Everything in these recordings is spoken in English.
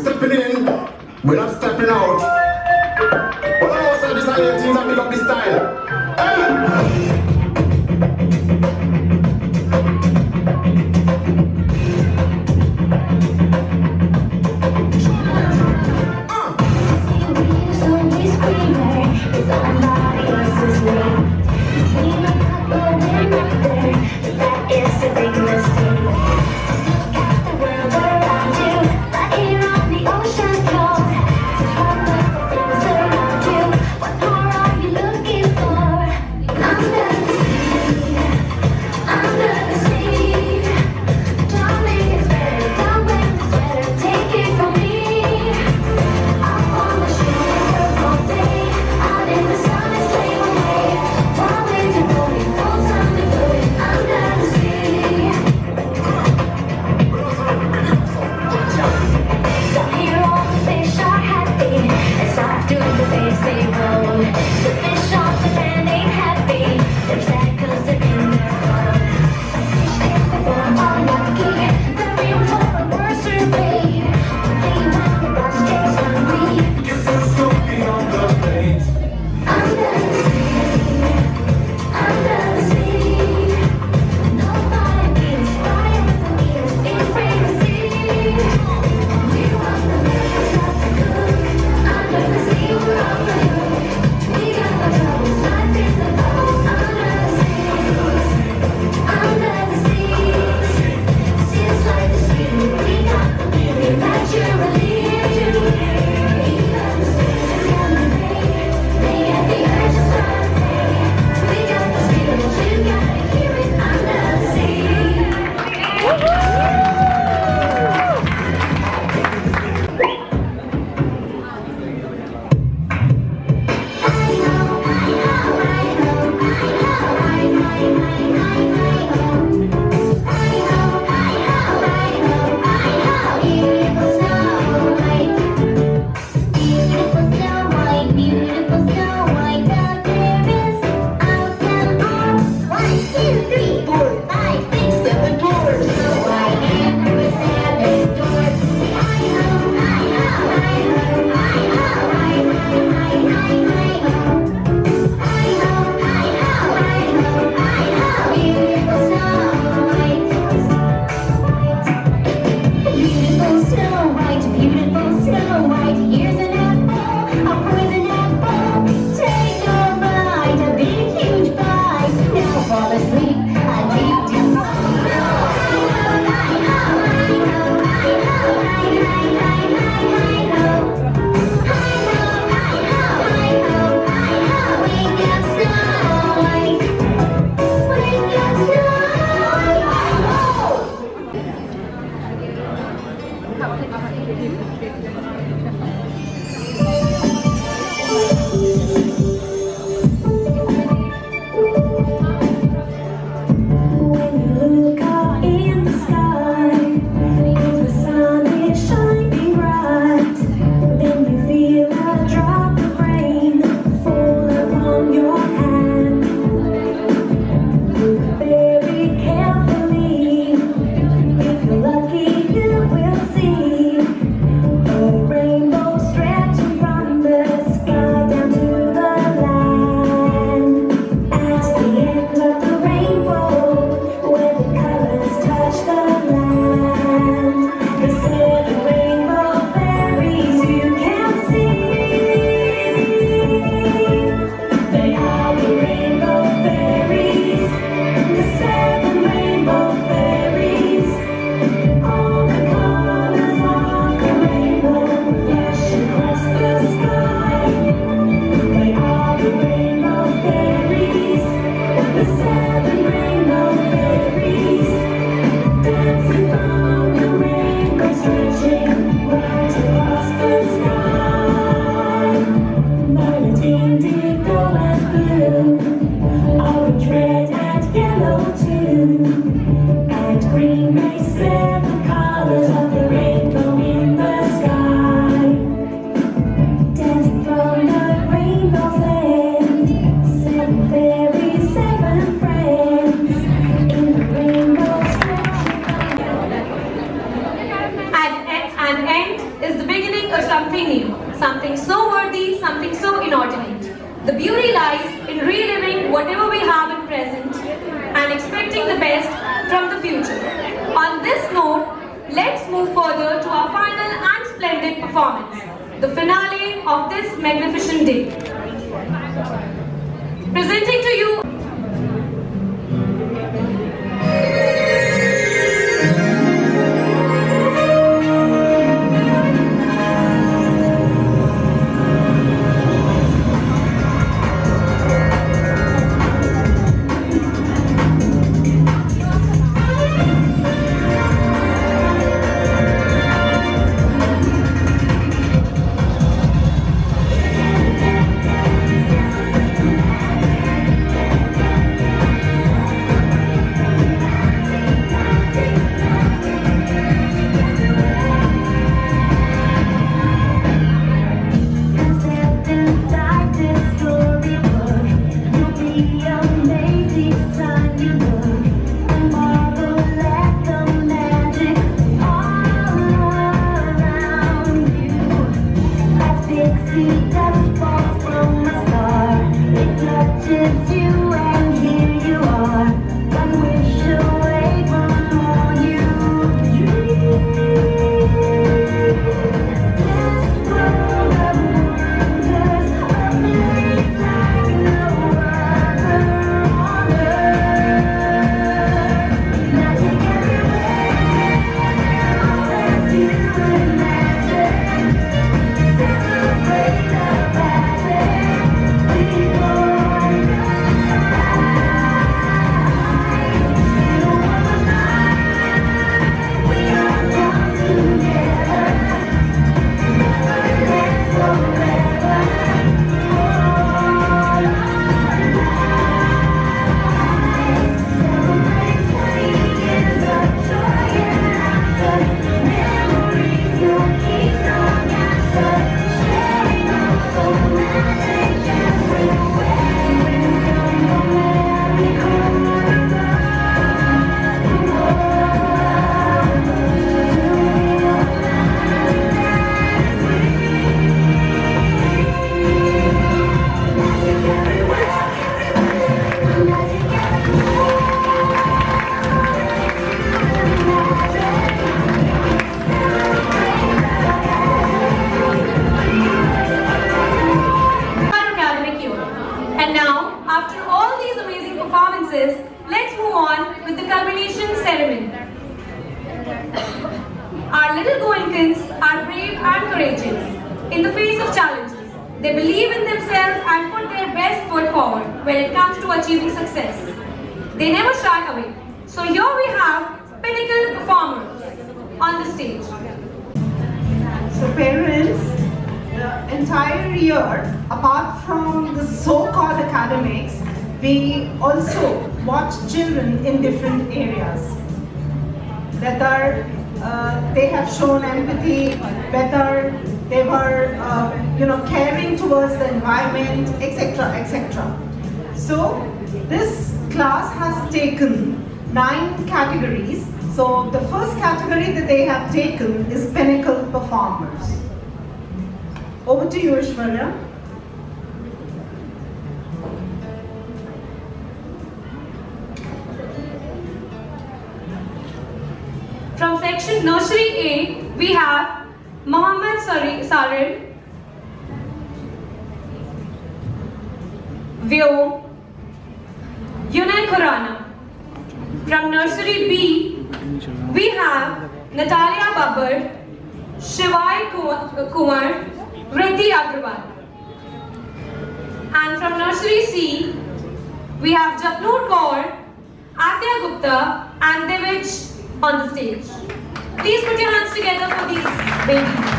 stepping in, we're not stepping out. But also this are the things that pick up the style. An ant is the biggest something new, something so worthy, something so inordinate. The beauty lies in reliving whatever we have in present and expecting the best from the future. On this note, let's move further to our final and splendid performance, the finale of this magnificent day. Presenting to you let's move on with the culmination ceremony. Our little Goenkins are brave and courageous in the face of challenges. They believe in themselves and put their best foot forward when it comes to achieving success. They never shy away. So here we have pinnacle performers on the stage. So parents, the entire year, apart from the so-called academics, we also watch children in different areas. Whether they have shown empathy, whether they were caring towards the environment, etc., etc. So this class has taken 9 categories. So the first category that they have taken is pinnacle performers. Over to you, Ishwarya. From section Nursery A, we have Mohammed Sarid, Vyo, Yunay Khurana. From Nursery B, we have Natalia Babbar, Shivai Kumar, Riddhi Agrawal. And from Nursery C, we have Japnoor Kaur, Atya Gupta and Devij on the stage. Please put your hands together for these babies.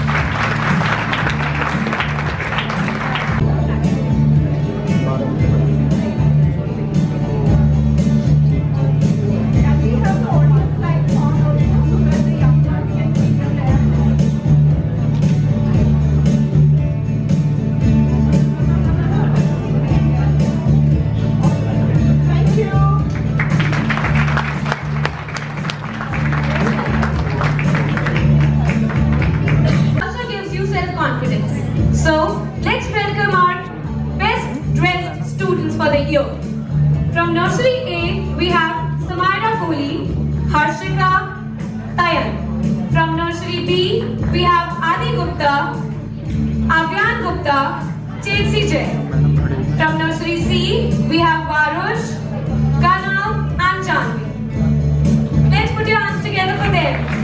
year. From Nursery A, we have Samaira Kohli, Harshika Tayan. From Nursery B, we have Adi Gupta, Agyan Gupta, Chetsi Jay. From Nursery C, we have Varush, Kanav and Chanvi. Let's put your hands together for them.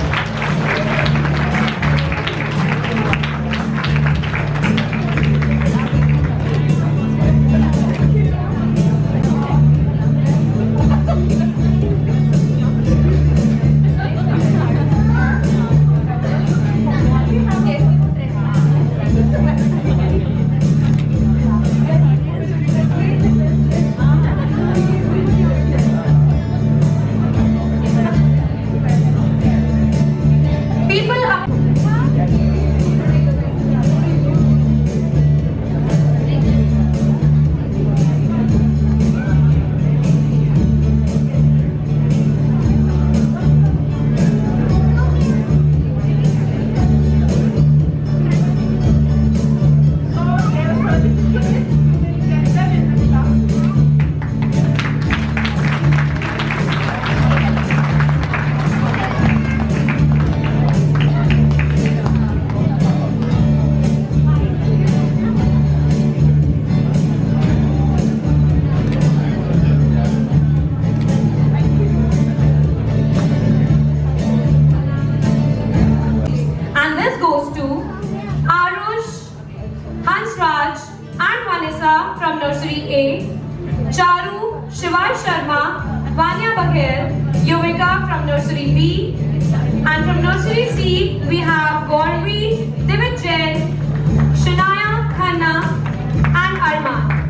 From Nursery A, Charu, Shivai Sharma, Vanya Bagher, Yuvika from Nursery B, and from Nursery C we have Gauravi, Divit Jain, Shanaya Khanna and Arman.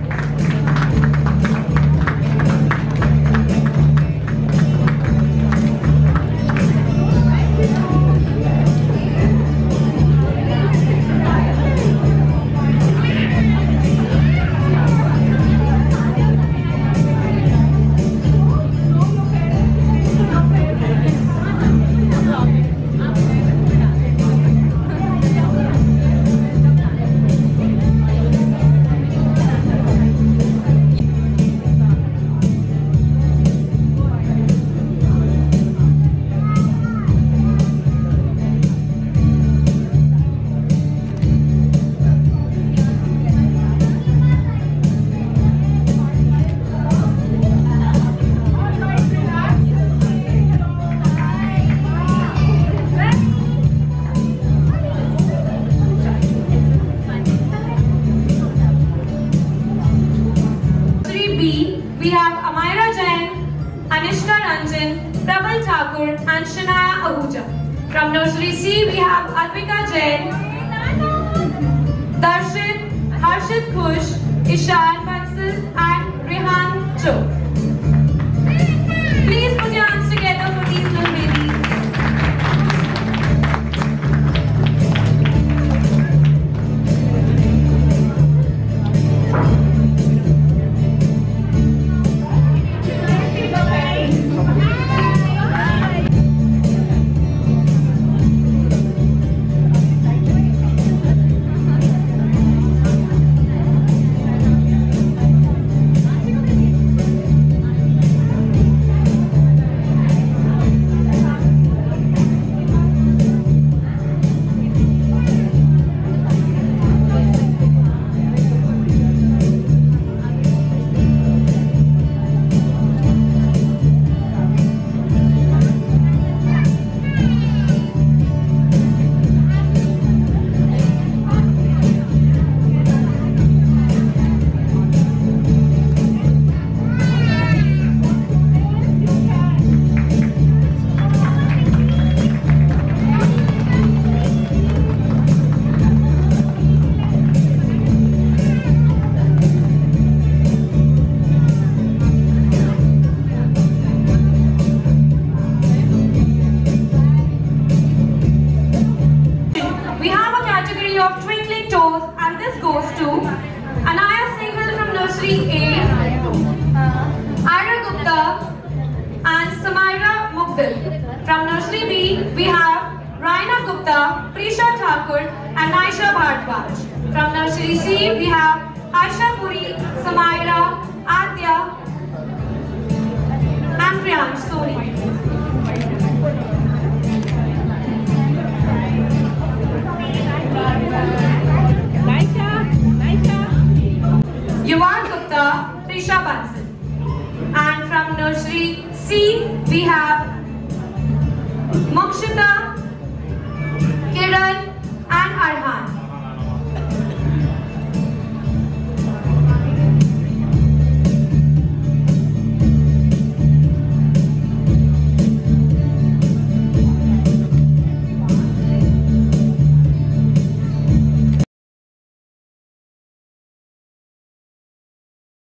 We have Amaira Jain, Anishka Ranjan, Prabal Thakur and Shanaya Ahuja. From Nursery C we have Advika Jain, Darshit, Harshit Khush, Ishan Bansal and Rehan Cho. Please put your hands together for these little babies. From Nursery B, we have Raina Gupta, Prisha Thakur and Aisha Bhardwaj. From Nursery C, we have Aisha Puri, Samaira Adya and Priyansh Soni. Yuvan Gupta, Trisha Bansal. And from Nursery C, we have Mokshita